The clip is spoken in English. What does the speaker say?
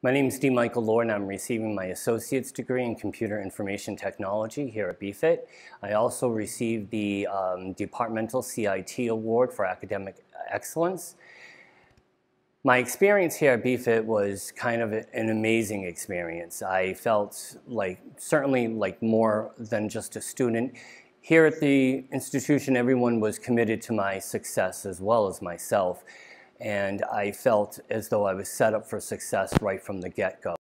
My name is D. Michael Lord, and I'm receiving my associate's degree in computer information technology here at BFIT. I also received the departmental CIT award for academic excellence. My experience here at BFIT was kind of an amazing experience. I felt certainly like more than just a student. Here at the institution, everyone was committed to my success as well as myself. And I felt as though I was set up for success right from the get-go.